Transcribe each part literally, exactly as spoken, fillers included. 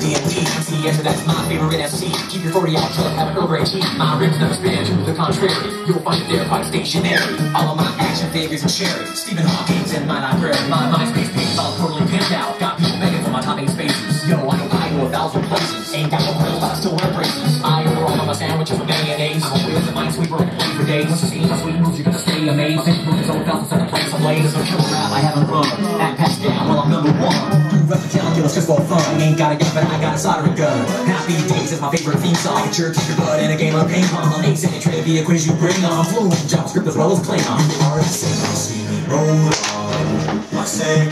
D and D. C S, that's my favorite F C. Keep your forty out till I have an Earl Grey tea. My rims never spin, to the contrary. You'll find it there quite stationary. All of my action figures and cherries. Stephen Hawking's in my library. My MySpace page all totally pimped out. Got people begging for my top eight spaces. Yo, I know I go a thousand places. Ain't got no grill, but I still wear braces. I order all of my sandwiches with mayonnaise. I'm a whiz and minesweeper and play for days. Once you see my sweet moves, you're gonna stay amazed. This room is over thousand second place ablaze. There's no killer rap I haven't run. Act passed down, well I'm number one. Do rep the calculus just for fun. Ain't got a gun, but I got a soldering gun. Happy Days is my favorite theme song. Like a church, keep your butt in a game of ping pong. Ace in a trivia quiz you bring on. Fluent JavaScript as well as Klingon. You are the same, I'll see me roll on. My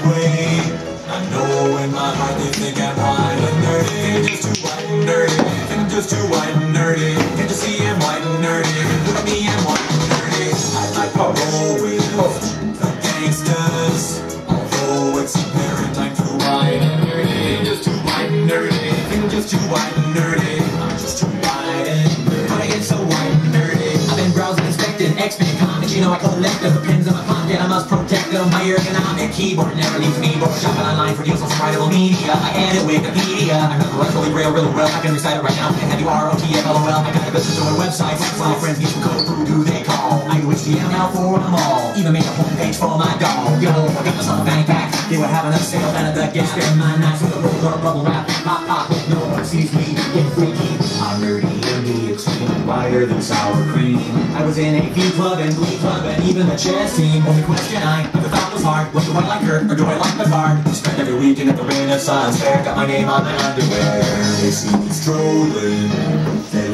segue. I know in my heart they think I'm white and nerdy. Just too white and nerdy. I'm just too white and nerdy. Can't you see I'm white and nerdy? Look at me, I'm white and nerdy. I like to roll with the gangsters. Although it's apparent I'm too white and nerdy. I'm just too white and nerdy. I'm just too white and nerdy. I'm just too white and nerdy. Why I get so white and nerdy? I've been browsing, inspecting X-Men comics. You know I collect them. The pins in my pocket, I must protect them. My ergonomic keyboard never leaves me bored. Shopping online for deals on some writable media. I edit Wikipedia. I heard the rest really real, really well. I can recite it right now. And have you R O T F L O L? I got a business doing websites. My friends need some code. Who do they call? I do H T M L for them all. Even made a homepage for my dog. Yo, I got myself a fanny pack. They were having a sale down at the gift. Spend my nights with a roller bubble wrap. Pop, pop, no one sees me. Get freaky. I'm nerdy and the extreme. Whiter than sour cream. I was in a V club and Glee club and even the chess team. Only question I never thought was hard was, do I like Kurt or do I like Picard? Spent every weekend at the Renaissance Fair. Got my name on my underwear. They see me strolling. They're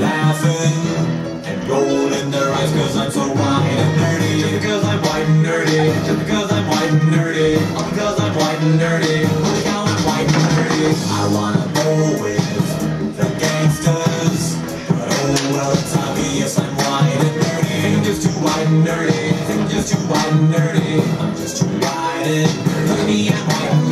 laughing and rolling their eyes cause I'm so white and nerdy. Just because I'm white and nerdy. Just because I'm white and nerdy. All because I'm white and nerdy. Holy cow, I'm white and nerdy. I wanna roll with the gangsters. But oh well, it's obvious I'm white and nerdy. I think I'm just too white and nerdy. I think I'm just too white and nerdy. I'm just too white and nerdy. Look at me, I'm white and nerdy.